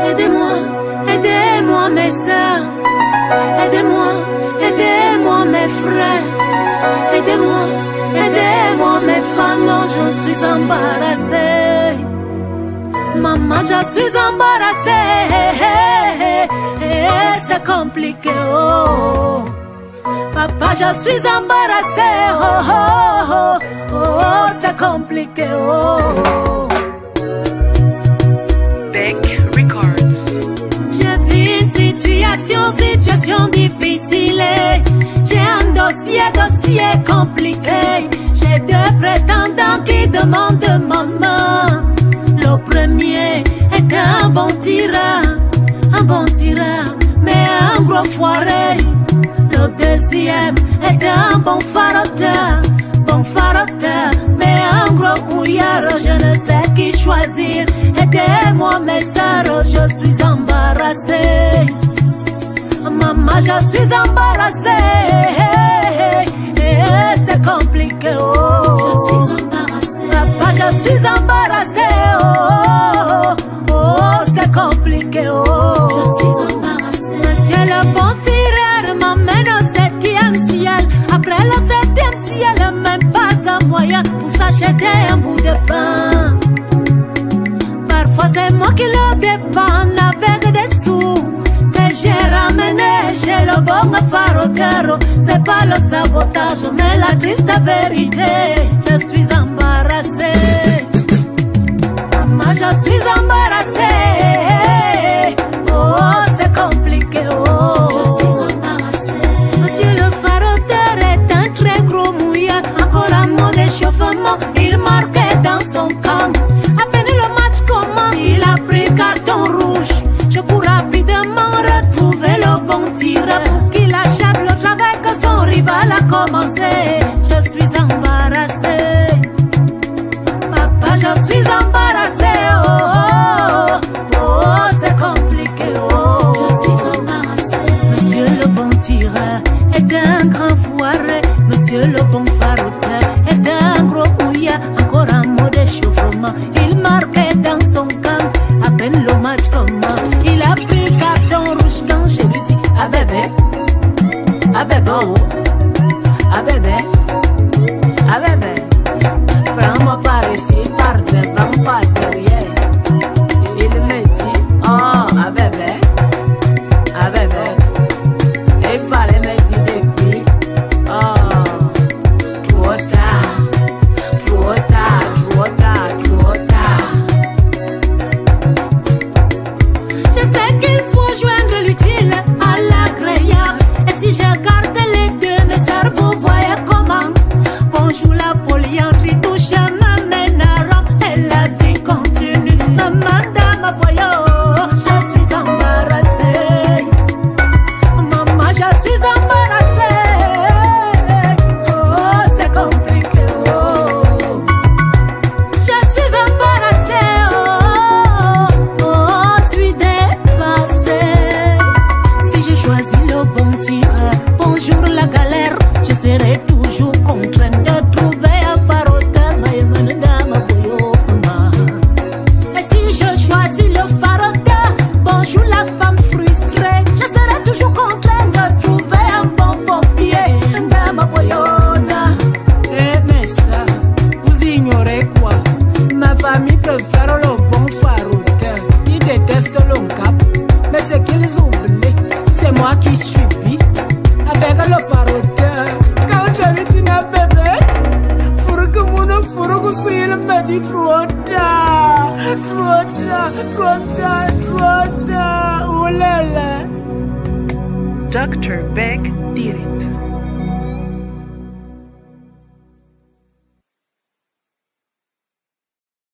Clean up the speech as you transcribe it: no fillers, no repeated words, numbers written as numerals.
Aidez-moi, aidez-moi mes sœurs. Aidez-moi, aidez-moi mes frères. Aidez-moi, aidez-moi mes femmes. Non, je suis embarrassée. Maman, je suis embarrassée. C'est compliqué, oh. Papa, je suis embarrassée. Oh, oh, oh, oh, c'est compliqué, oh. Situation difficile. J'ai un dossier compliqué. J'ai deux prétendants qui demandent ma main. Le premier est un bon tireur, mais un gros foiré. Le deuxième est un bon faroteur, mais un gros mouillard. Je ne sais qui choisir. Aidez-moi mes sœurs, je suis embarrassée. Maman, je suis embarrassée. C'est compliqué, oh. Je suis embarrassée. Papa, je suis embarrassée. Oh, oh, oh, c'est compliqué, oh. Je suis embarrassée. Monsieur le bon tireur m'emmène au 7e ciel. Après le 7e ciel, même pas un moyen pour s'acheter un bout de pain. Parfois c'est moi qui le dépanne avec des sous que j'ai ramené chez le bon faroteur. C'est pas le sabotage mais la triste vérité. Je suis embarrassée. Maman, je suis embarrassée. Oh, c'est compliqué, oh. Je suis embarrassée. Monsieur le faroteur est un très gros mouillard. Encore un mot d'échauffement, il marquait dans son camp. À peine le match commence, il a pris carton rouge. Je cours rapidement retrouver le bon tireur pour qu'il achève le travail que son rival a commencé. Je suis embarrassée. Papa, je suis embarrassée. Oh, oh, oh, oh, c'est compliqué. Oh, je suis embarrassée. Monsieur le bon tireur est un grand foiré. Monsieur le bon faroteur est un gros mouillard. Encore un mot d'échauffement, il marquait dans son camp. À peine le match commence, il a pris carton rouge quand je lui dis ah bébé, oh, ah bébé, prends-moi par ici, par devant, par derrière. Il me dit oh, ah bébé, il fallait me dire depuis. Oh, trop tard. Je sais qu'il faut joindre l'utile à l'agréable. Et si je garde les deux, mes cerveaux voient comment. Bonjour, la polyandrie touche ma ménara. Et la vie continue. Maman, ma boyo, je suis embarrassée. Maman, je suis embarrassée. Oh, c'est compliqué. Oh, je suis embarrassée. Oh, oh, je suis dépassée. Si je choisis le bon tireur, bonjour la galère, je serai toujours contrainte de trouver un faroteur. Et si je choisis le faroteur, bonjour la femme frustrée, je serai toujours contrainte de trouver un bon pompier. Eh mais ça, vous ignorez quoi? Ma famille préfère le bon faroteur. Ils détestent le cap, mais ce qu'ils oublient, c'est moi qui subis avec le faroteur. Quand je lui dis à bébé, faut que il me dit trop tard. Oh là là. Dr. Beck did it.